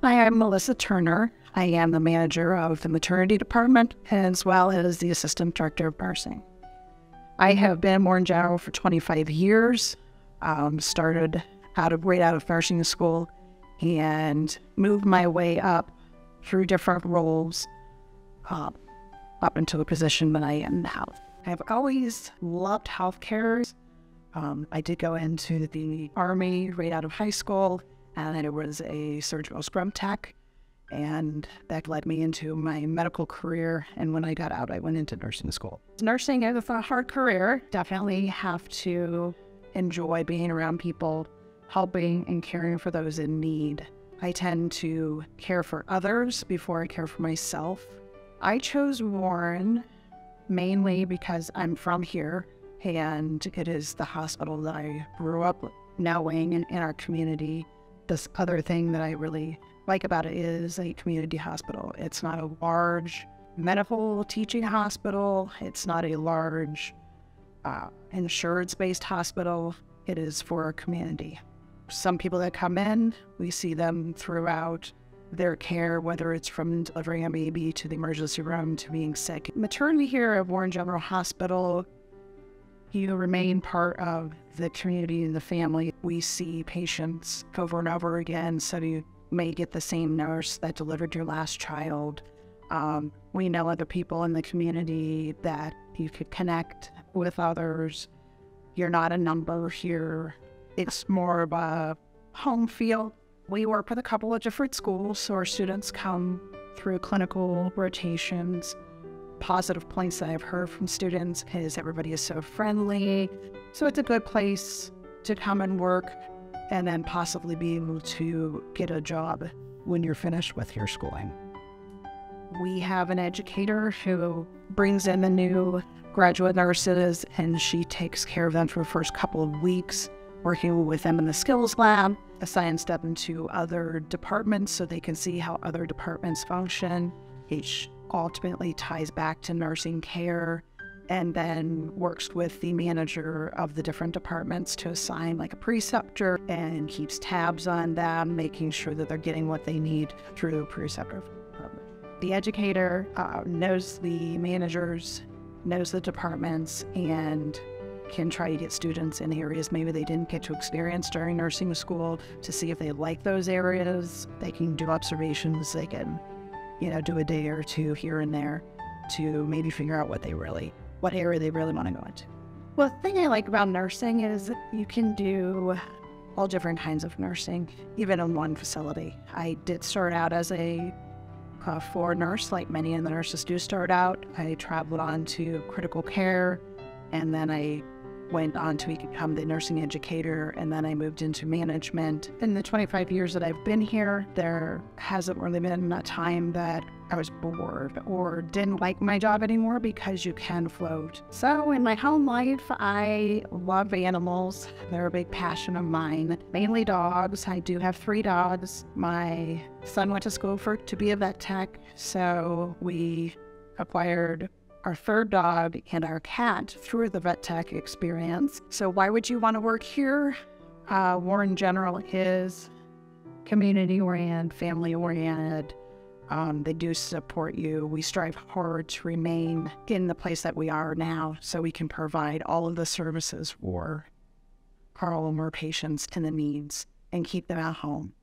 Hi, I'm Melissa Turner. I am the manager of the maternity department as well as the assistant director of nursing. I have been Warren General for 25 years, started right out of nursing school and moved my way up through different roles up into the position that I am now. I've always loved healthcare. I did go into the Army right out of high school, and I was a surgical scrub tech, and that led me into my medical career. And when I got out, I went into nursing school. Nursing is a hard career. Definitely have to enjoy being around people, helping and caring for those in need. I tend to care for others before I care for myself. I chose Warren mainly because I'm from here, and it is the hospital that I grew up knowing in our community. This other thing that I really like about it is a community hospital. It's not a large medical teaching hospital. It's not a large insurance-based hospital. It is for our community. Some people that come in, we see them throughout their care, whether it's from delivering a baby to the emergency room to being sick. Maternity here at Warren General Hospital, you remain part of the community and the family. We see patients over and over again, so you may get the same nurse that delivered your last child. We know other people in the community that you could connect with others. You're not a number here. It's more of a home feel. We work with a couple of different schools, so our students come through clinical rotations. Positive points that I've heard from students is everybody is so friendly. So it's a good place to come and work and then possibly be able to get a job when you're finished with your schooling. We have an educator who brings in the new graduate nurses, and she takes care of them for the first couple of weeks, working with them in the skills lab, assigns them into other departments so they can see how other departments function. Each ultimately ties back to nursing care, and then works with the manager of the different departments to assign like a preceptor and keeps tabs on them, making sure that they're getting what they need through the preceptor. The educator knows the managers, knows the departments, and can try to get students in areas maybe they didn't get to experience during nursing school to see if they like those areas. They can do observations, they can do a day or two here and there to maybe figure out what area they really want to go into. Well, the thing I like about nursing is you can do all different kinds of nursing, even in one facility. I did start out as a floor nurse, like many of the nurses do start out. I traveled on to critical care, and then I went on to become the nursing educator, and then I moved into management. In the 25 years that I've been here, there hasn't really been a time that I was bored or didn't like my job anymore, because you can float. So in my home life, I love animals. They're a big passion of mine, mainly dogs. I do have 3 dogs. My son went to school to be a vet tech, so we acquired our 3rd dog and our cat through the vet tech experience. So why would you want to work here? Warren General is community-oriented, family-oriented. They do support you. We strive hard to remain in the place that we are now so we can provide all of the services for our patients and the needs and keep them at home.